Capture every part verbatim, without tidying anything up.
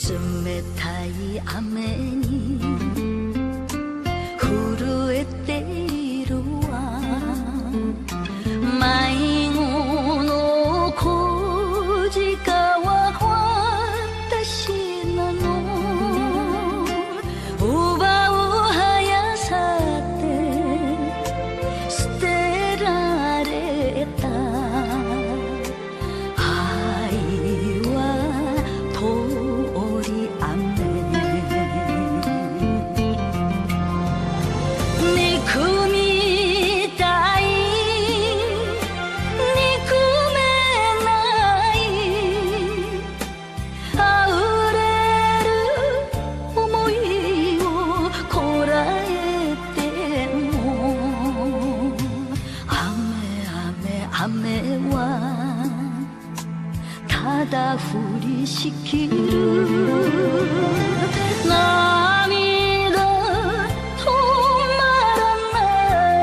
冷たい雨に震えているわ。迷子の小鹿は私なの。奪う速さで捨てられた。愛は通り雨。憎みたい憎めないあふれる想いをこらえても雨雨雨はただ降りしきる。涙止まらない。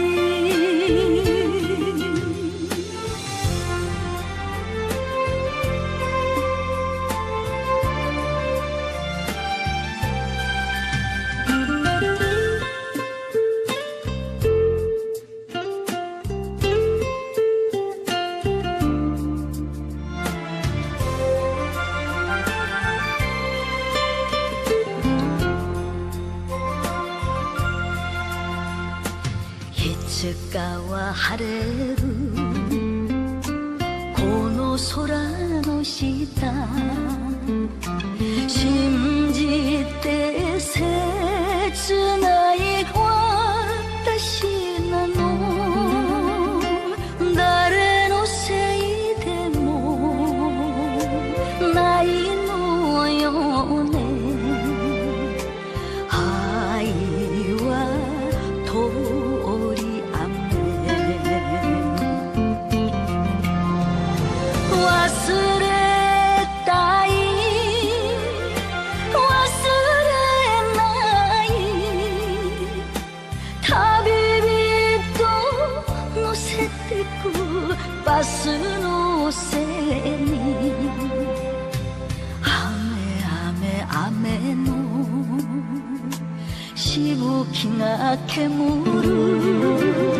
いつかは晴れるこの空の下。信じて切ない私なの。誰のせいでもないのよね。愛は通り忘れたい忘れない旅人乗せてくバスの背に雨雨雨のしぶきが煙る。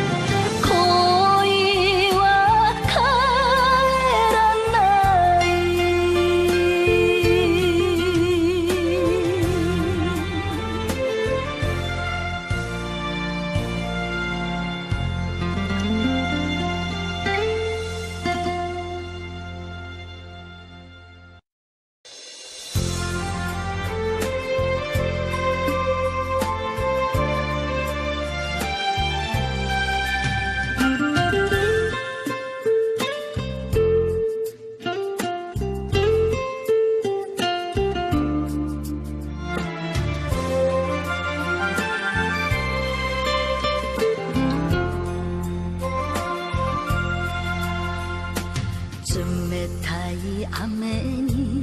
冷たい雨に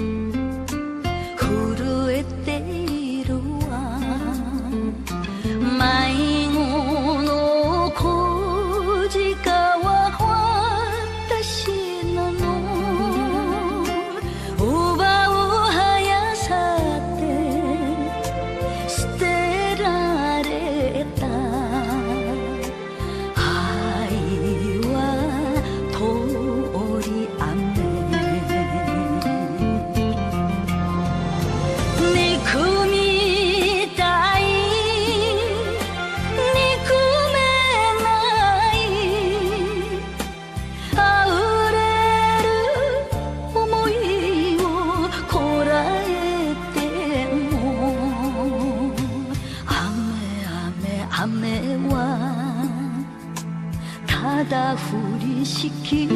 震えているわ。迷子の小鹿は私なの。奪う速さで捨てられた。愛は通り雨。憎みたい憎めないあふれる想いをこらえても雨雨雨はただ降りしきる。